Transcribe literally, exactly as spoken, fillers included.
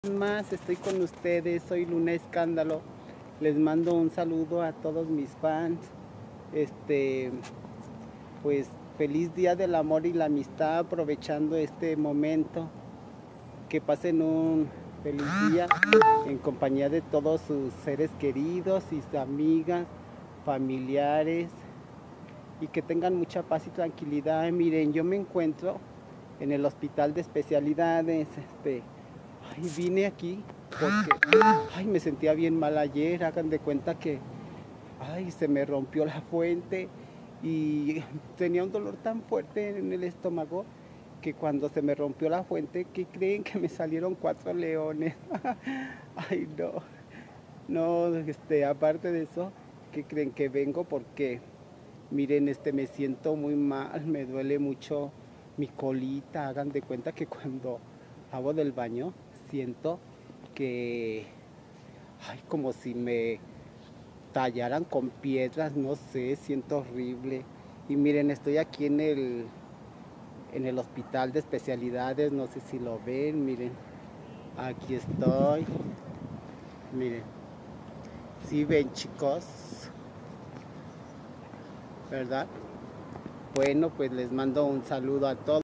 Más estoy con ustedes, soy Luna Escándalo. Les mando un saludo a todos mis fans. Este, pues feliz día del amor y la amistad, aprovechando este momento. Que pasen un feliz día en compañía de todos sus seres queridos y sus amigas, familiares, y que tengan mucha paz y tranquilidad. Miren, yo me encuentro en el hospital de especialidades. Este, Ay, vine aquí porque ay, me sentía bien mal ayer. Hagan de cuenta que ay, se me rompió la fuente y tenía un dolor tan fuerte en el estómago que cuando se me rompió la fuente, ¿qué creen? Que me salieron cuatro leones. Ay, no. No, este, aparte de eso, ¿qué creen? Que vengo porque miren, este, me siento muy mal, me duele mucho mi colita. Hagan de cuenta que cuando hago del baño siento que, ay, como si me tallaran con piedras, no sé, siento horrible. Y miren, estoy aquí en el, en el hospital de especialidades, no sé si lo ven, miren, aquí estoy, miren, si ven, chicos, ¿verdad? Bueno, pues les mando un saludo a todos.